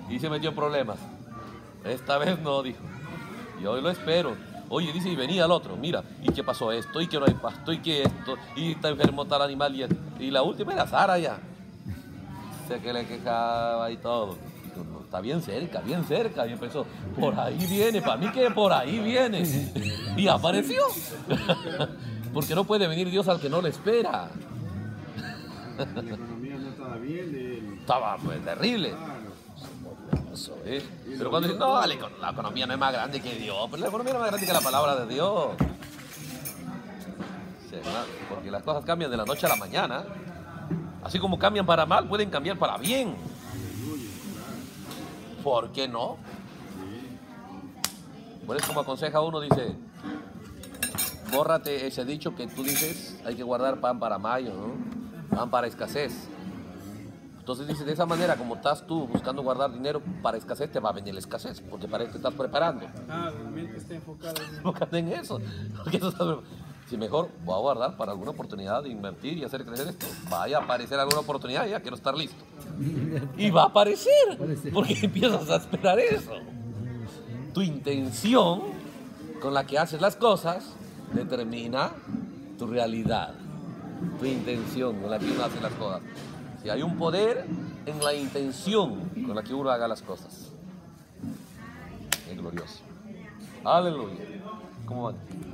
y se metió en problemas. Esta vez no, dijo. Y hoy lo espero. Oye, dice, y venía el otro, mira, ¿y qué pasó esto? ¿Y que no hay pasto? ¿Y que esto? ¿Y está enfermo tal animal? Y la última era Sara ya. Sé que le quejaba y todo. Digo, no, está bien cerca, bien cerca. Y empezó, por ahí viene, para mí que por ahí viene. Y apareció. Porque no puede venir Dios al que no le espera. La economía no estaba bien. Estaba pues terrible. Eso, ¿eh? Pero cuando dicen, no, la economía no es más grande que Dios, pero la economía no es más grande que la palabra de Dios. Sí, porque las cosas cambian de la noche a la mañana. Así como cambian para mal, pueden cambiar para bien. ¿Por qué no? Por eso como aconseja uno, dice, bórrate ese dicho que tú dices, hay que guardar pan para mayo, ¿no? Pan para escasez. Entonces dice, de esa manera, como estás tú buscando guardar dinero para escasez, te va a venir la escasez, porque para eso te estás preparando. Realmente está enfocado en eso. Porque eso está... Si mejor voy a guardar para alguna oportunidad de invertir y hacer crecer esto, vaya a aparecer alguna oportunidad, ya quiero estar listo. Y va a aparecer, porque empiezas a esperar eso. Tu intención con la que haces las cosas determina tu realidad. Tu intención con la que uno hace las cosas. Si hay un poder en la intención con la que uno haga las cosas. Es glorioso. Aleluya. ¿Cómo van?